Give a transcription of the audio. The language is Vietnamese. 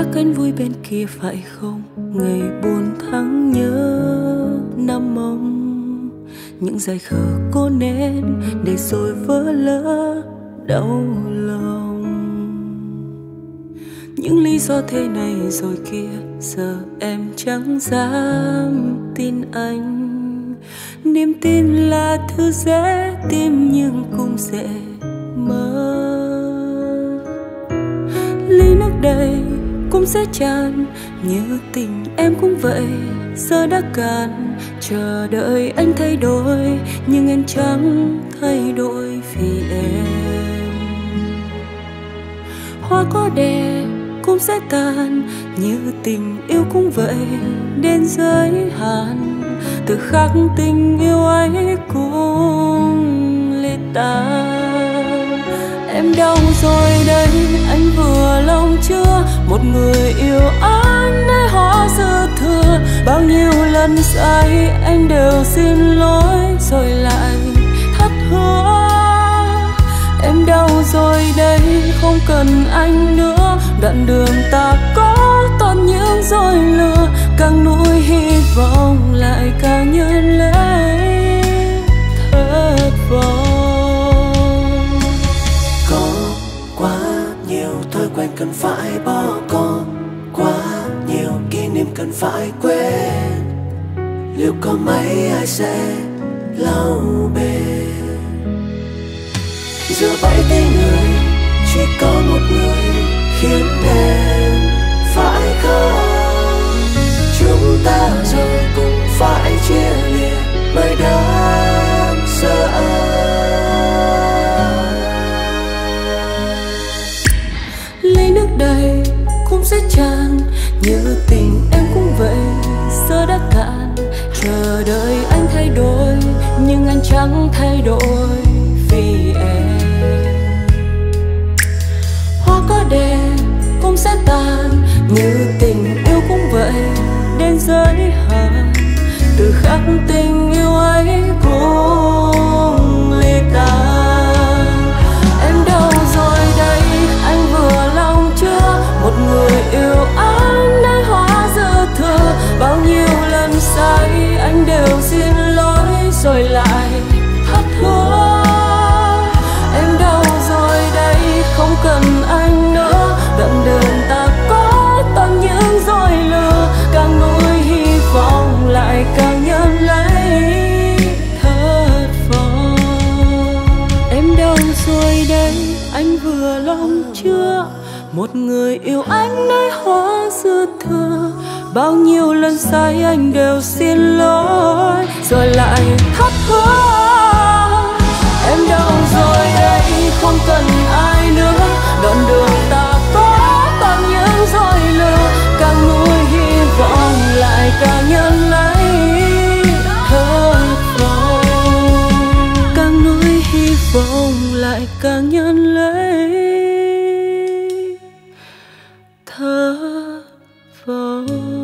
cánh vui bên kia phải không? Ngày buồn tháng nhớ năm mong, những dải khờ cố nén để rồi vỡ lỡ đau lòng. Những lý do thế này rồi kia, giờ em chẳng dám tin anh. Niềm tin là thứ dễ tìm nhưng cũng dễ mất. Ly nước đây cũng sẽ tràn, như tình em cũng vậy, giờ đã cạn. Chờ đợi anh thay đổi nhưng em chẳng thay đổi vì em. Hoa có đẹp cũng sẽ tàn, như tình yêu cũng vậy, đến giới hạn. Từ khắc tình yêu ấy cũng lìa tan. Em đau rồi đây, anh vừa lòng chưa? Một người yêu anh ấy hóa dư thừa. Bao nhiêu lần sai anh đều xin lỗi rồi lại thất hứa. Em đau rồi đây, không cần anh nữa. Đoạn đường ta có toàn những dối lừa, càng nuôi hy vọng lại càng nhân lấy thất vọng. Có quá nhiều thói quen cần phải bỏ, có quá nhiều kỷ niệm cần phải quên. Liệu có mấy ai sẽ lau bền? Giữa bãi tay người chỉ có một người khiến em phải khóc. Chúng ta rồi cũng phải chia lìa bởi đáng sợ. Ly nước đầy cũng sẽ tràn, như tình em cũng vậy, giờ đã cạn. Chờ đợi anh thay đổi nhưng anh chẳng thay đổi vì em. Hoa có đẹp cũng sẽ tàn, như tình yêu cũng vậy, đến giới hạn. Từ khắc tình yêu ấy cũng lìa tan. Em đau rồi đây, anh vừa lòng chưa? Một người yêu anh đã hóa dư thừa. Bao nhiêu lần sai anh đều xin lỗi rồi lại thất hứa. Em đau rồi đây, không cần anh nữa. Đoạn đường ta có toàn những dối lừa, càng nuôi hy vọng lại càng nhân lấy thất vọng. Em đau rồi đây, anh vừa lòng chưa? Một người yêu anh nói hóa dư thừa. Bao nhiêu lần sai anh đều xin lỗi rồi lại thất hứa. Em đau rồi đây, không cần ai nữa. Đoạn đường ta có toàn những dối lừa, càng nuôi hy vọng lại càng nhân lấy thất vọng. Càng nuôi hy vọng lại càng nhân lấy thất vọng.